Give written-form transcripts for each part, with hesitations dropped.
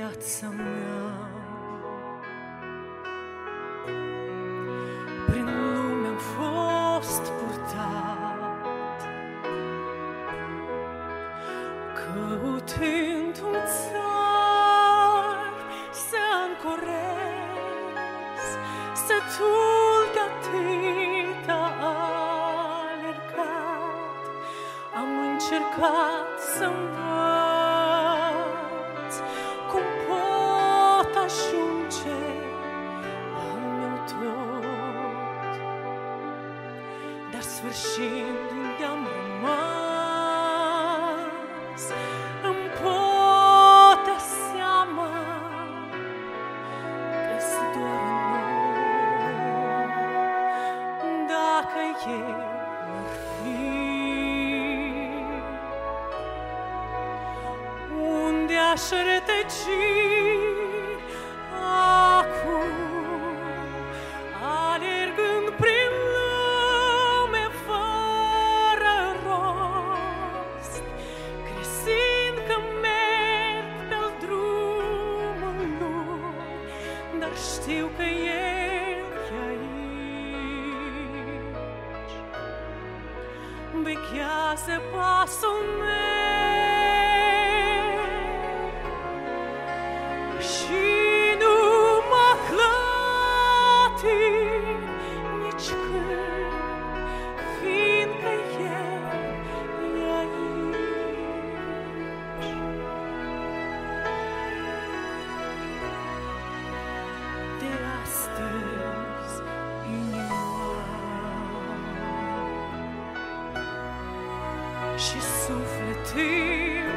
viața mea. Prin lume am fost purtat, căutând un țar să ancorez, sătul de atâta alergat. Am încercat să învăț cum pot ajunge al meu tot, dar sfârșind unde am rămas, îmi pot da seama că-s doar un om. Dacă el ar fi, unde aș rătăci acum, alergând prin lume fără rost, crezând că merg pe-l drumul lui, dar știu că el e aici, vechează pasul meu și nu mă clătin nici când, fiindcă el e aici. De astăzi inima și sufletul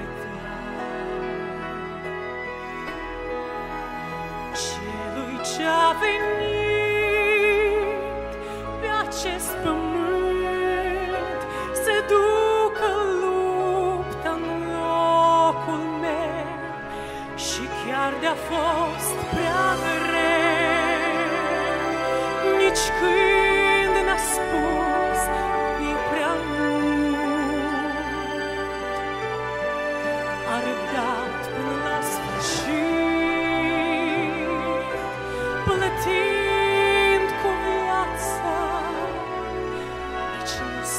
celui ce-a venit pe acest pământ să ducă lupta în locul meu, și chiar de-a fost prea greu, nici când n-a spus e prea mult, a răbdat până la sfârșit, plătind cu viața, deci nu-s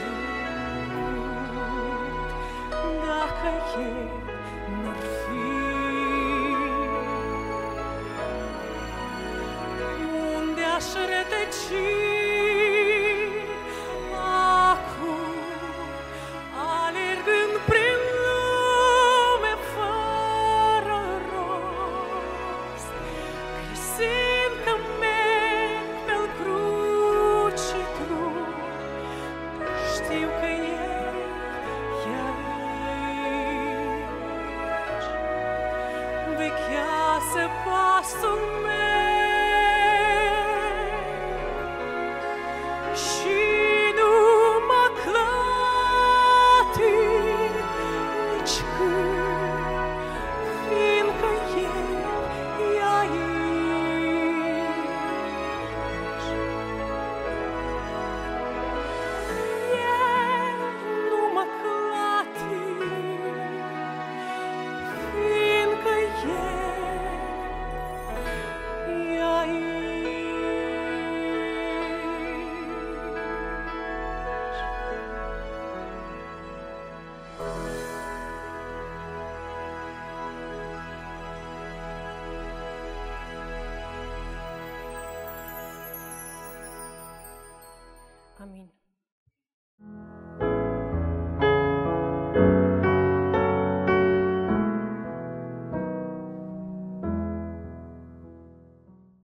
pierdut. Dacă el n-ar fi, unde aș rătăci acum, alergând prin lume fără rost, crezând că merg pe-l cruce drum, dar știu că el e aici, vechează pasul meu și nu mă clătin nici când, fiindcă el e aici. El nu mă clătin, fiindcă el e aici. Amin.